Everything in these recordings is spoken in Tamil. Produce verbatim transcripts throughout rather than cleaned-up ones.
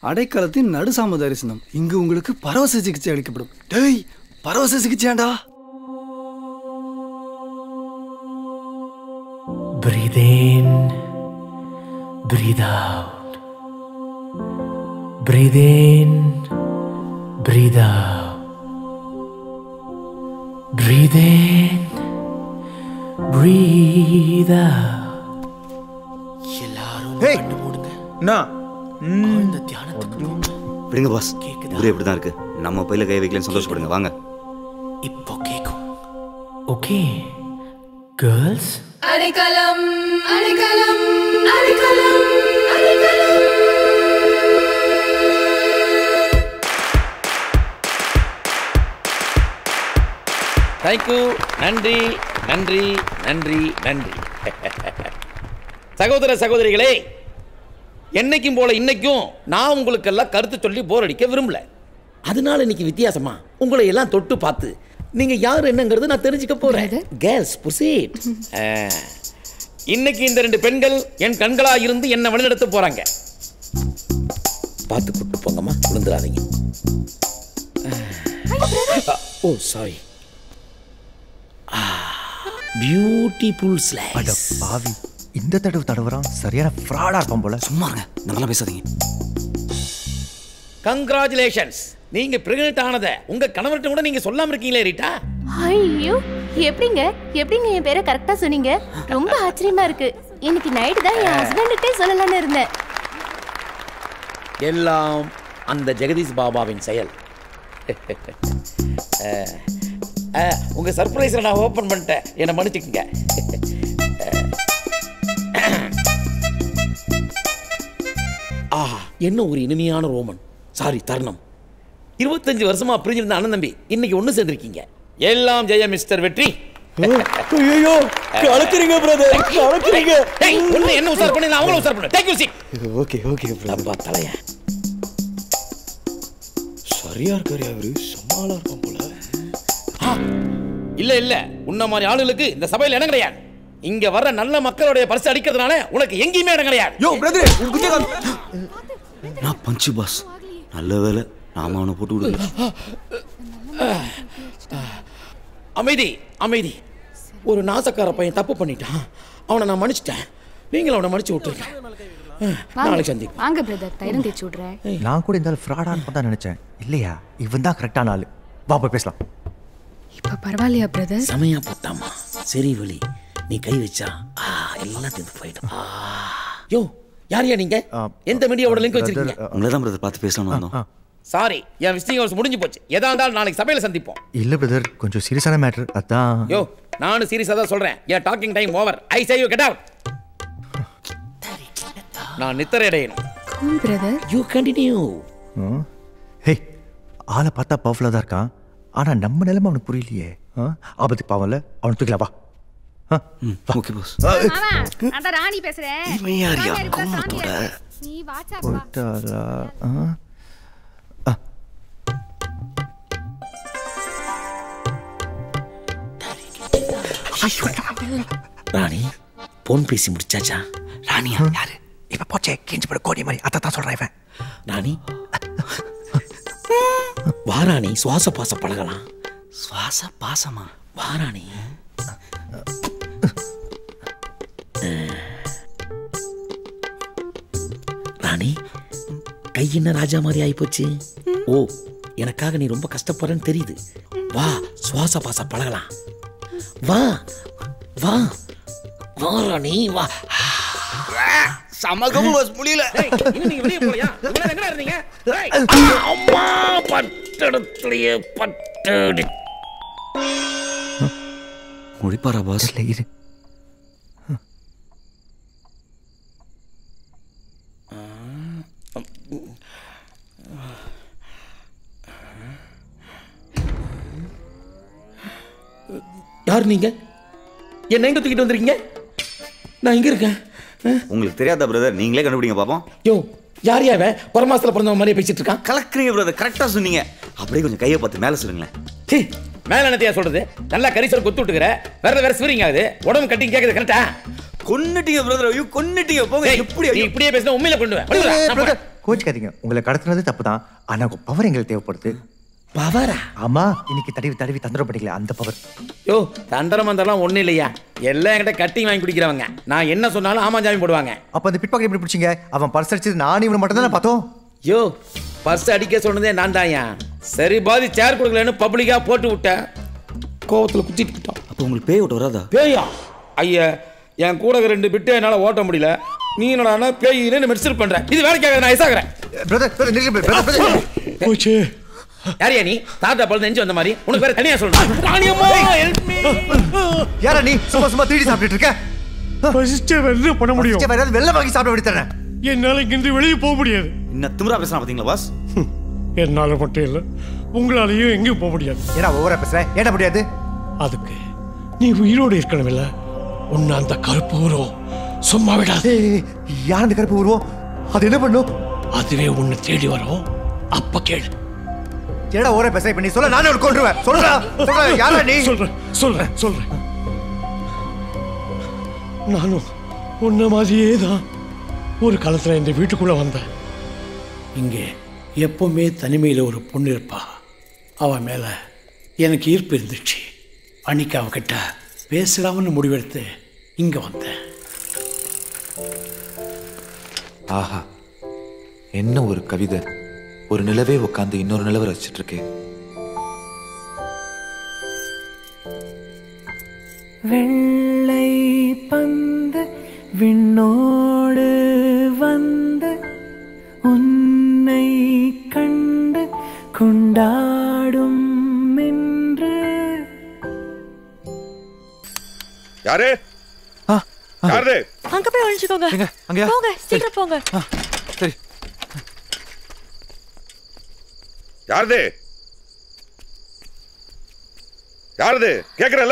அடைக்கலத்தின் நடுசாம தரிசனம். இங்கு உங்களுக்கு பரவச சிகிச்சை அளிக்கப்படும். டேய், பரவச சிகிச்சையாண்டா. Breathe in, breathe out. Breathe in, breathe out. Breathe in, breathe out. எல்லாரும் கண்ணு மூடுங்க. நான் இந்த தியானத்துக்கு விடுங்க பாஸ். ஊரே இப்படி தான் இருக்கு. நம்ம பையில கை வைக்கலன்னு சந்தோஷப்படுங்க. வாங்க. இப்போ கேக்கும். Okay girls. அடைக்கலம் அடைக்கலம் அடைக்கலம் அடைக்கலம். தேங்க்யூ. நன்றி நன்றி நன்றி நன்றி. சகோதர சகோதரிகளே, என்னைக்கும் போல இன்னைக்கும் நான் உங்களுக்கெல்லாம் கருத்து சொல்லி போர் அடிக்க விரும்பல. அதனால இன்னைக்கு வித்தியாசமா உங்களை எல்லாம் தொட்டு பார்த்து நீங்க யார் என்னங்கிறது நான் தெரிஞ்சுக்க போறேன். Girls proceed. இன்னைக்கு இந்த ரெண்டு பெண்கள் என் கண்களா இருந்து என்ன வழிநடத்த போறாங்க. பார்த்து கூட்டு போங்கம்மா, விழுந்துடாதீங்க. Oh sorry. Beautiful slice. பாவி, இந்த தடவை தடவறான் சரியான ஃப்ராடா இருப்பான் போல. சும்மாங்க, நல்லா பேசாதீங்க. கங்க்ராச்சுலேஷன்ஸ். நீங்க பிரெக்னன்ட் ஆனத உங்க கணவர்கிட்ட கூட நீங்க சொல்லாம இருக்கீங்களே ரீட்டா. ஐயோ, எப்படிங்க எப்படிங்க என் பேரை கரெக்டா சொன்னீங்க? ரொம்ப ஆச்சரியமா இருக்கு. இன்னைக்கு நைட் தான் என் ஹஸ்பண்டுட்டே சொல்லலாம்னு இருந்தேன். எல்லாம் அந்த ஜெகதீஷ் பாபாவின் செயல். உங்க சர்ப்ரைஸை நான் ஓபன் பண்ணிட்டேன், என்னை மன்னிச்சுக்கங்க. ஆஹா, என்ன ஒரு இனிமையான ரோமன், சாரி தருணம். இருபத்தஞ்சு வருஷமா பிரிஞ்சிருந்த அண்ணன் தம்பி இன்னைக்கு ஒண்ணு சேர்ந்திருக்கீங்க. எல்லாம் ஜெய மிஸ்டர் வெற்றி. ஐயோ, கலக்குறீங்க பிரதர், கலக்குறீங்க. டேய், ஒண்ணு என்ன உசார் பண்ணி நான் அவங்கள உசார் பண்ணேன். Take you seat. Okay okay brother. அப்பா தலைய சரியா இருக்காரு அவரு, சமாளா இருப்பான் போல. இல்ல இல்ல, உன்ன மாதிரி ஆளுகளுக்கு இந்த சபையில இடம் கிடையாது. இங்க வர்ற நல்ல மக்களுடைய பரிசு அடிக்கிறதுனால உனக்கு எங்கேயுமே இடம் கிடையாது. யோ பிரதர், நான் பஞ்சு பாஸ். நல்ல வேலை நாம அவனை போட்டு விடுங்க. அமைதி அமைதி. ஒரு நாசக்கார பையன் தப்பு பண்ணிட்டான், அவனை நான் மன்னிச்சிட்டேன். நீங்களும் அவனை மன்னிச்சு விட்டுருங்க. நாளைக்கு சந்தி. வாங்க பிரதர், தைரம் தேய்ச்சி விடுறேன். நான் கூட இந்த ஃப்ராடா இருப்பதா நினைச்சேன். இல்லையா, இவன் தான் கரெக்டான ஆளு. வா போய் பேசலாம். இப்ப பரவாயில்லையா பிரதர்? சமயா போட்டாமா. சரி வலி, நீ கை வச்சா எல்லாம் தீர்ந்து போயிடும். யோ, யாரையா நீங்க? எந்த மீடியாவோட லிங்க் வச்சிருக்கீங்க? உங்களை தான் பிரதர் பார்த்து பேசலாம்னு வந்தோம். சாரி, என் விசிட்டிங் ஹவர்ஸ் முடிஞ்சு போச்சு. எதா இருந்தாலும் நாளைக்கு சபையில சந்திப்போம். இல்ல பிரதர், கொஞ்சம் சீரியஸான மேட்டர் அதான். யோ, நானும் சீரியஸா தான் சொல்றேன். என் talking time over. I say you get out. நான் நித்திரை அடையணும். Cool brother. You continue. Hey, ஆளை பார்த்தா பவர்ஃபுல்லா தான் இருக்கான். ஆனா நம்ம நிலைமை அவனுக்கு புரியலையே. ஆபத்து பாவம்ல, அவனை தூக்கல. வா. Okay boss. நான் ராணி பேசுறேன். இவன் யாரியா கோமத்தோட? நீ வாட்ஸ்அப் வா. போட்டாரா? ராணி, போன் பேசி முடிச்சாச்சா? ராணியா யாரு? இப்ப போச்சே, கேஞ்சி பட கோடி மாதிரி. அதான் சொல்றேன் இவன். ராணி வாராணி, சுவாச பாச பழகலாம். சுவாச பாசமா? வாராணி. ராணி, கை என்ன ராஜா மாதிரி ஆயிப்போச்சு. ஓ, எனக்காக நீ ரொம்ப கஷ்டப்படுறன்னு தெரியுது. வா, சுவாச பாச பழகலாம். வா வா வா ராணி, வா. சமகம் பாஸ், முடியல. இன்னும் நீங்க வெளிய போறியா? இவ்வளவு எங்கடா இருந்தீங்க? அம்மா, பட்டடத்திலேயே பட்டடி. முடிப்பாரா பாஸ்? இல்ல இரு. யார் நீங்க? என்ன எங்க தூக்கிட்டு வந்திருக்கீங்க? நான் இங்க இருக்கேன். உங்களுக்கு தெரியாதா பிரதர்? நீங்களே கண்டுபிடிங்க பாப்போம். யோ, யார் யாவ பரமாசத்துல பிறந்தவன் மாதிரியே பேசிட்டு இருக்கான்? கலக்குறீங்க பிரதர், கரெக்டா சொன்னீங்க. அப்படியே கொஞ்சம் கையை பார்த்து மேல சொல்லுங்களேன். சீ, மேல என்னத்தையா சொல்றது? நல்லா கரிசல் கொத்து விட்டுக்கிற. வேற வேற ஸ்வீரிங் ஆகுது. உடம்பு கட்டி கேக்குது கரெக்டா? கொன்னுட்டீங்க பிரதர். ஐயோ கொன்னுட்டீங்க. போங்க. எப்படி நீ இப்படியே பேசினா உண்மையில கொண்டுவேன். கோச்சிக்காதீங்க, உங்களை கடத்துனது தப்பு தான். ஆனா உங்க பவர் எங்களுக்கு தேவைப்படுது. பவரா? ஆமா, இன்னைக்கு தடவி தடவி தந்திரம் பண்ணிக்கல அந்த பவர். யோ தந்திரம் மந்திரம்லாம் ஒன்றும் இல்லையா, எல்லாம் என்கிட்ட கட்டிங் வாங்கி குடிக்கிறவங்க. நான் என்ன சொன்னாலும் ஆமா ஜாமீன் போடுவாங்க. அப்ப அந்த பிட்பாக்கெட் எப்படி பிடிச்சிங்க? அவன் பர்ஸ் அடிச்சது நானும் இவனை மட்டும் தானே பார்த்தோம். யோ பர்ஸ் அடிக்க சொன்னதே நான் தான்யா. சரி பாதி சேர் கொடுக்கலன்னு பப்ளிக்கா போட்டு விட்டேன். கோவத்தில் குத்திட்டு விட்டான். அப்போ உங்களுக்கு பேய் ஓட்ட வராதா? பேயா? ஐயா என் கூட ரெண்டு பிட்டு என்னால் ஓட்ட முடியல. நீ என்னடா பேயின்னு மெடிசல் பண்ற? இது வேலைக்காக நான் ஐசாகிறேன். போச்சு. யாரியா நீ? தாத்தா பழுது நெஞ்சு வந்த மாதிரி உனக்கு வேற தனியா சொல்லணும். யாரா நீ? சும்மா சும்மா தீடி சாப்பிட்டு இருக்க. என்ன பண்ண முடியும்? வெள்ள வாங்கி சாப்பிட வேண்டியதானே. என்னால இங்கிருந்து வெளியே போக முடியாது. இன்னும் திமிரா பேசுறான் பாத்தீங்களா பாஸ்? என்னால மட்டும் இல்ல, உங்களாலையும் எங்கேயும் போக முடியாது. ஏன்னா ஓவரா பேசுறேன். ஏன்னா முடியாது. அதுக்கு நீ உயிரோடு இருக்கணும் இல்ல. உன்னை அந்த கருப்பு உருவம் சும்மா விடாது. யார் அந்த கருப்பு உருவம்? அது என்ன பண்ணும்? அதுவே உன்னை தேடி வரும். அப்ப கேளு. ஏடா ஓவரா பேச. இப்ப நீ சொல்ல நானே ஒரு கொன்றுவேன். சொல்றா சொல்றா. யாரா நீ? சொல்றேன் சொல்றேன் சொல்றேன். நானும் உன்ன மாதிரியே தான் ஒரு காலத்துல இந்த வீட்டுக்குள்ள வந்தேன். இங்கே எப்பவுமே தனிமையில் ஒரு பொண்ணு இருப்பா. அவன் மேல எனக்கு ஈர்ப்பு இருந்துச்சு. அன்னைக்கு அவகிட்ட பேசலாம்னு முடிவெடுத்து இங்க வந்தேன். ஆஹா, என்ன ஒரு கவிதை. ஒரு நிலவே உட்காந்து இன்னொரு நிலவை ரசிச்சிட்டு இருக்கேன். வெள்ளை பந்து விண்ணோடு வந்து உன்னை கண்டு கொண்டாடும் என்று. யாரு? யாரு? அங்க போய் ஒளிஞ்சுக்கோங்க. அங்கயா? போங்க, சீக்கிரம் போங்க. சரி. யாருது? யாருது கேக்குறல?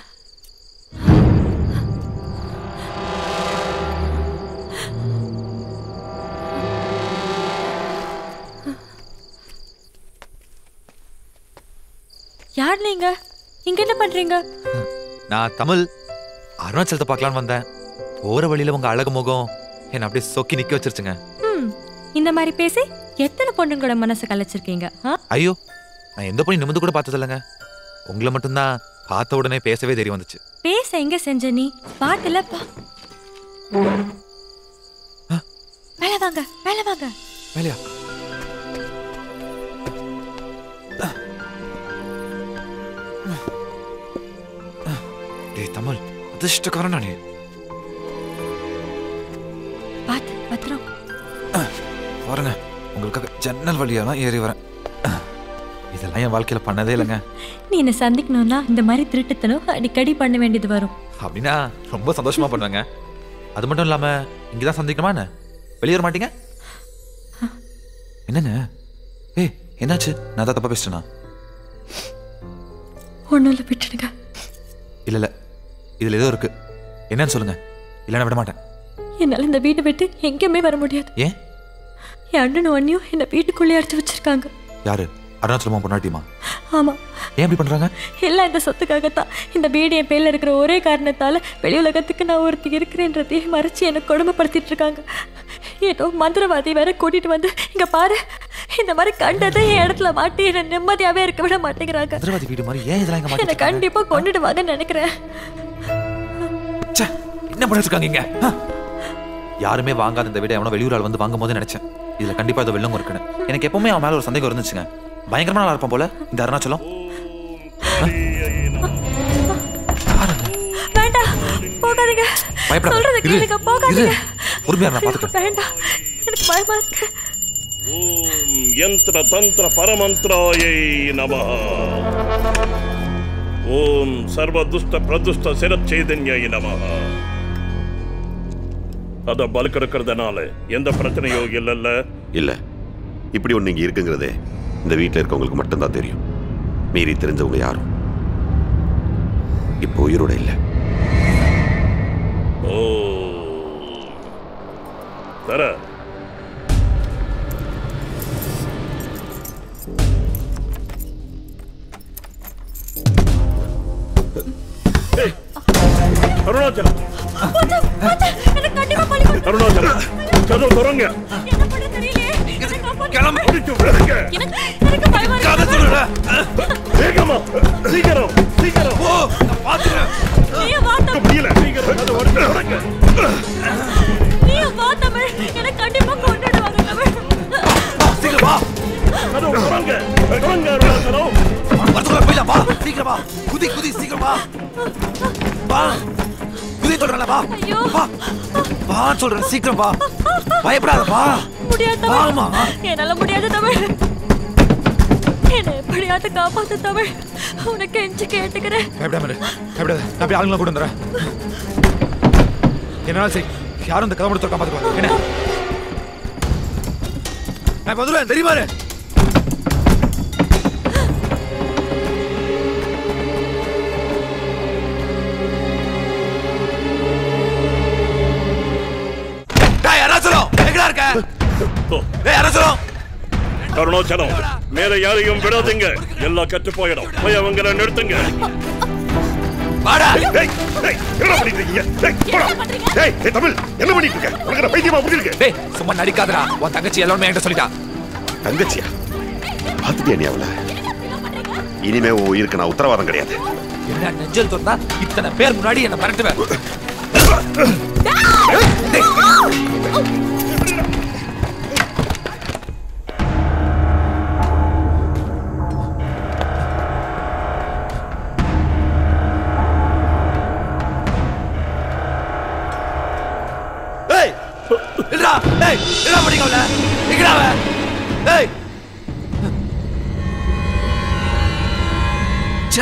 யார் நீங்க? இங்க என்ன பண்றீங்க? நான் தமிழ். அருணாச்சலத்தை பார்க்கலான்னு வந்தேன். போற வழியில உங்க அழகு முகம் என்ன அப்படியே சொக்கி நிக்க வச்சிருச்சுங்க. இந்த மாதிரி பேசி எத்தனை பொண்ணுங்களோட மனசை கலைச்சிருக்கீங்க? ஐயோ, நான் எந்த பொண்ணு நிமிந்து கூட பார்த்தது இல்லைங்க. உங்களை மட்டும்தான் பார்த்த உடனே பேசவே தெரிய வந்துச்சு. பேச எங்க செஞ்ச நீ? பாட்டுல பா. மேல வாங்க, மேல வாங்க. மேலையா? டேய் தமிழ், அதிர்ஷ்டக்காரன் நானே. பாத்து பத்திரம். வரங்க, உங்களுக்காக ஜன்னல் வழியெல்லாம் ஏறி வரேன். இதெல்லாம் என் வாழ்க்கையில பண்ணதே இல்லைங்க. நீ என்ன சந்திக்கணும்னா இந்த மாதிரி திருட்டுத்தனம் அடிக்கடி பண்ண வேண்டியது வரும். அப்படின்னா ரொம்ப சந்தோஷமா பண்ணுவேங்க. அது மட்டும் இல்லாம இங்கதான் சந்திக்கணுமா என்ன? வெளியே வர மாட்டீங்க? என்னங்க? ஏய் என்னாச்சு? நான் தான் தப்பா பேசிட்டேனா? ஒன்றும் இல்லை, விட்டுடுங்க. இல்ல இல்ல, இதுல ஏதோ இருக்கு. என்னன்னு சொல்லுங்க, இல்லைன்னா விட மாட்டேன். என்னால இந்த வீட்டை விட்டு எங்கேயுமே வர முடியாது. ஏன்? என் அண்ணனும் அண்ணியும் என்னை வீட்டுக்குள்ளே அடைச்சு வச்சிருக்காங்க. யாரு? அருணாச்சலமா பொண்ணாட்டியுமா? ஆமா. ஏன் இப்படி பண்றாங்க? எல்லாம் இந்த சொத்துக்காகத்தான். இந்த வீடு என் பேர்ல இருக்கிற ஒரே காரணத்தால வெளி உலகத்துக்கு நான் ஒருத்தி இருக்கிறேன்றதையே மறைச்சு என்னை கொடுமைப்படுத்திட்டு இருக்காங்க. ஏதோ மந்திரவாதி வேற கூட்டிட்டு வந்து இங்க பாரு, இந்த மாதிரி கண்டதை என் இடத்துல மாட்டி என்ன நிம்மதியாவே இருக்க விட மாட்டேங்கிறாங்க. மந்திரவாதி வீடு மாதிரி ஏன் இதெல்லாம் இங்க மாட்டி? என்னை கண்டிப்பா கொண்டுடுவாங்கன்னு நினைக்கிறேன். என்ன பண்ணிட்டு இருக்காங்க இங்க? யாருமே வாங்காத இந்த வீட எவனோ வெளியூரால் வந்து வாங்கும் போது நினைச்சேன் இதுல கண்டிப்பா ஏதோ வெள்ளம் இருக்குன்னு. எனக்கு எப்பவுமே அவன் மேல ஒரு சந்தேகம் இருந்துச்சுங்க. பயங்கரமா நல்லா இருப்பான் போல இந்த அருணாச்சலம். வேண்டாம், போகாதீங்க. சொல்றத கேளுங்க, போகாதீங்க. பொறுமையா நான் பாத்துக்கிறேன். வேண்டாம், எனக்கு பயமா இருக்கு. ஓம் யந்திர தந்திர பரமந்திராயை நமஹ. ஓம் சர்வ துஷ்ட பிரதுஷ்ட சிரச்சைதன்யாய நமஹ. அத பலுக்க இருக்கிறதுனால எந்த பிரச்சனையோ இல்லைல்ல? இல்லை, இப்படி ஒன்று இங்கே இருக்குங்கிறதே இந்த வீட்டில் இருக்கவங்களுக்கு மட்டும்தான் தெரியும். மீறி தெரிஞ்சவங்க யாரும் இப்போ உயிரோட இல்லை. ஓ தர அருணாச்சலம், அருணாச்சலம் கதவு திறங்க. விட்டு விடுங்க. எனக்கு பயமா இருக்கு. வேகமா சீக்கிரம் சீக்கிரம் ஓ நான் பாத்துறேன். நீ வா தமிழ். முடியல சீக்கிரம் அதை உடைச்சு உடைங்க. நீ வா தமிழ். எனக்கு கண்டிப்பா கொன்னுடுவாங்க தமிழ். சீக்கிரம் வா. அது உடைங்க. உடைங்க அருணாச்சலம். வரதுக்குள்ள போய்லாம் வா. சீக்கிரம் வா. குதி குதி சீக்கிரம் வா. வா. குதி சொல்றல வா. ஐயோ. வா. வா சொல்றேன் சீக்கிரம் வா. பயப்படாத வா. முடியாது தமிழ். வாமா. என்னால முடியாது தமிழ். என்னை எப்படியாவது காப்பாத்து தமிழ். உனக்கு கெஞ்சி கேட்டுக்கிறேன். பயப்படாம பயப்படாத. நான் போய் ஆளுங்களை கூட வந்துடுறேன். என்னால சரி யாரும் இந்த கதை முடித்து காப்பாத்துக்கோ. என்ன நான் வந்துடுவேன் தெரியுமா? அருணாச்சலம் மேல யாரையும் விடாதீங்க. எல்லாம் கட்டு போயிடும். போய் அவங்கள நிறுத்துங்க. தமிழ் என்ன பண்ணிட்டு இருக்க? உனக்கு பைத்தியமா புரியுங்க? டேய் சும்மா நடிக்காதடா. உன் தங்கச்சி எல்லாமே என்கிட்ட சொல்லிட்டா. தங்கச்சியா? பாத்துட்டியா நீ அவளை? இனிமே உன் உயிருக்கு நான் உத்தரவாதம் கிடையாது. என்ன நெஞ்சல் தொட்டா இத்தனை பேர் முன்னாடி என்ன மிரட்டுவேன். இல்லடா டேய் என்ன பண்ணிக்கோல நிக்கறாவ டேய் ச்சே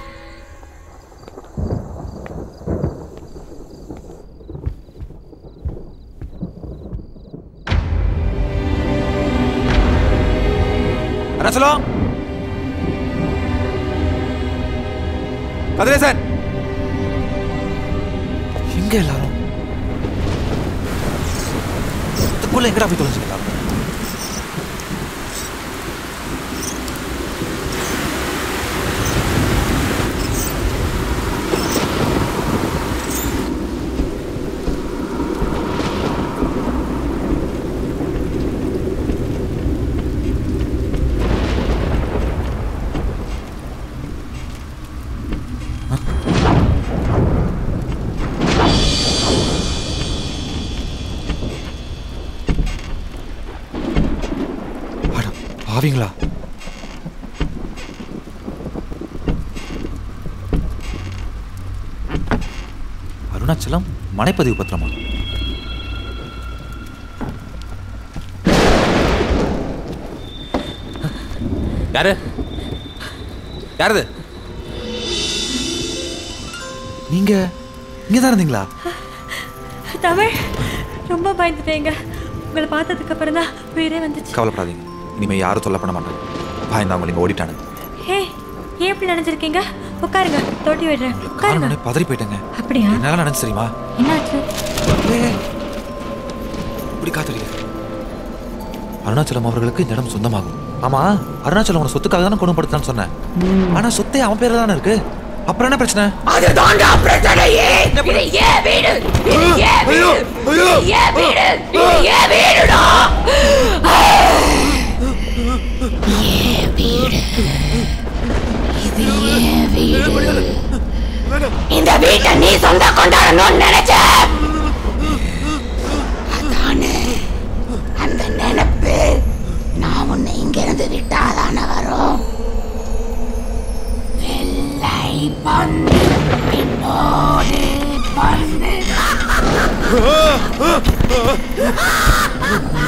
அருணாச்சலம் கதிரேசன் எங்க எல்லாரும் இதுக்குள்ள எங்கடா போய் தொலைஞ்சுக்கிட்டாங்க? பாவீங்களா? அருணாச்சலம் மனைப்பதிவு பத்திரமா? யாரு யாரது? நீங்க இங்கதான் இருந்தீங்களா? தமிழ் ரொம்ப பயந்துட்டேங்க. உங்களை பார்த்ததுக்கு அப்புறம் தான் உயிரே வந்துச்சு. கவலைப்படாதீங்க. இனிமே யாரும் சொல்ல பண்ண மாட்டாங்க. பயந்தவங்க நீங்க ஓடிட்டானு. ஹே ஏன் இப்படி நினைச்சிருக்கீங்க? உட்காருங்க தொட்டி விடுறேன். உட்காருங்க. பதறி போயிட்டேங்க. அப்படியா? என்னால நினைச்சு தெரியுமா? என்னாச்சு? இப்படி காத்தடிக்க அருணாச்சலம் அவர்களுக்கு இந்த இடம் சொந்தமாகும். ஆமா அருணாச்சலம் உன சொத்துக்காக தானே குணப்படுத்தான்னு சொன்னேன். ஆனா சொத்தே அவன் பேர்ல தானே இருக்கு. அப்புறம் என்ன பிரச்சனை? அதுதான்டா பிரச்சனையே. இது ஏன் வீடு? இது ஏன் வீடு? இது ஏன் வீடு? இது ஏன் வீடுடா? ஏன் வீடு? இது ஏன் வீடு? இந்த வீட்டை நீ சொந்த கொண்டாடணும்னு நினைச்ச. அதானே அந்த நினைப்பு நான் உன்னை இங்கிருந்து விட்டாதானே வரும். வெள்ளை பந்து பின்னோடு பந்து